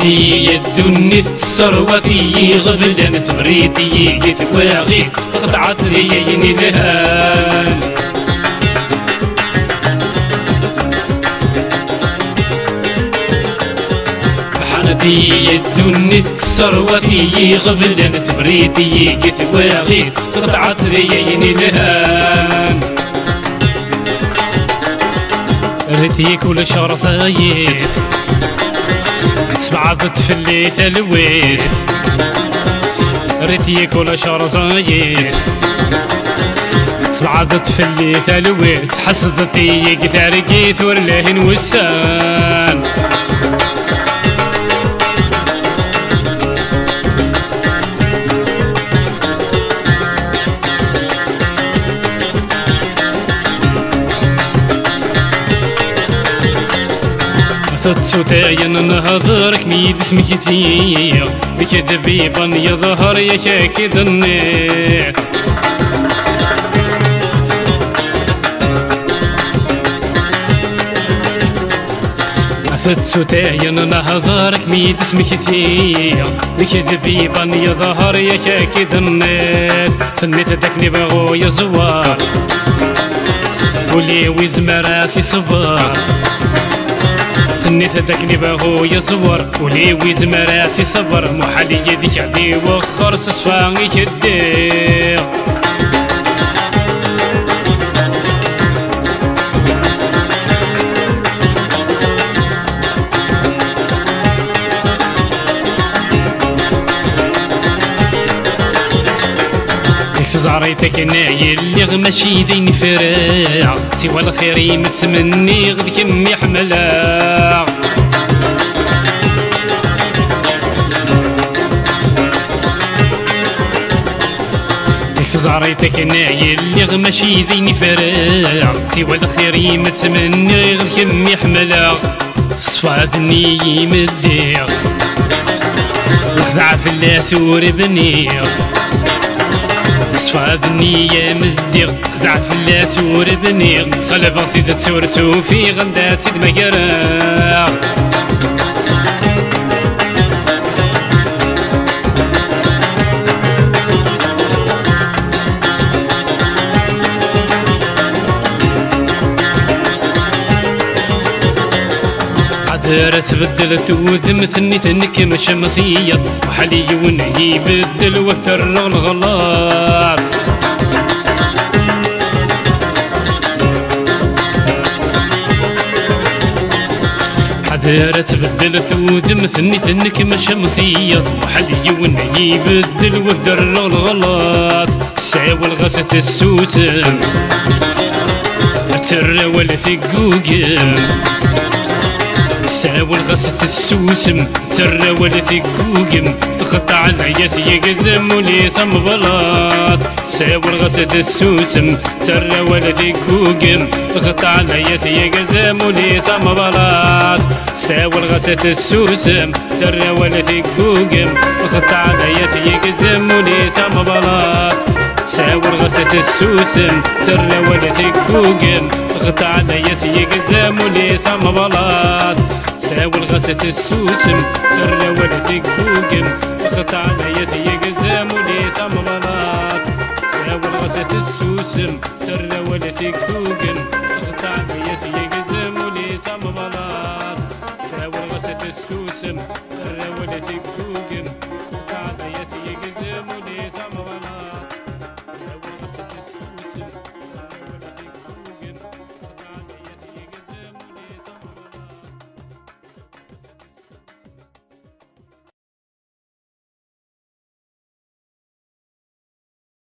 حنتي يدوني ثروتي غبل انا تبريتي يتواغي قطعت ليني الهال حنتي يدوني ثروتي غبل انا تبريتي يتواغي قطعت ليني الهال ريتي كل شهر صايت سبعة تفليت الويت ريتي كل شهر صايت سبعة تفليت الويت حسدتي قتارقيت ورلاهن وسان تتسوتاين نهضرك ميد اسمك فيه بكذبيبا يظهر يا شاكي ظنيت تتسوتاين نهضرك ميد اسمك فيه بكذبيبا يظهر يا شاكي ظنيت سنيت داكني باغو يزوار ولي ويزمر راسي صبار سنيت داكني باغو يصور ولي ويزم راسي صبر محال يديك عدي وخر صفا يشدي زعريتك نايل اللي غماشي دين فراع سوى الخير متمني غد كم يحملها زعريتك نايل اللي غماشي دين فراع سوى الخير متمني غد كم يحملها صفاتني يمدير خزع في اللاس وربنير صفادني يا مدير خزع في اللاس وربنير خلبا سيد تورتو في غندات سيد مقرا عذرة تبدلت ودمتني تنك مش مصيط وحالي ونهي بدل وتر الغلط عذرة تبدلت ودمتني تنك مش مصيط وحالي ونهي بدل وتر الغلط ساوى الغسة السوسن ترى ولا ثقوقم ساوى الغسة السوسم ترى ولا ثقوقم تقطع العياس يقزم ولي صم بلاط ساوى الغسة السوسم ترى ولا ثقوقم تقطع العياس يقزم ولي صم بلاط ساوى الغسة السوسم ترى ولا ثقوقم تقطع العياس يقزم ولي صم بلاط ساوى الغسة السوسم ترى ولا ثقوقم تقطع العياس يقزم ولي صم بلاط ساوى الغسة السوسم ترى ولا ثقوقم تقطع العياس يقزم ولي صم بلاط ساوى الغسة السوسم ترى ولا ثقوقم تقطع العياس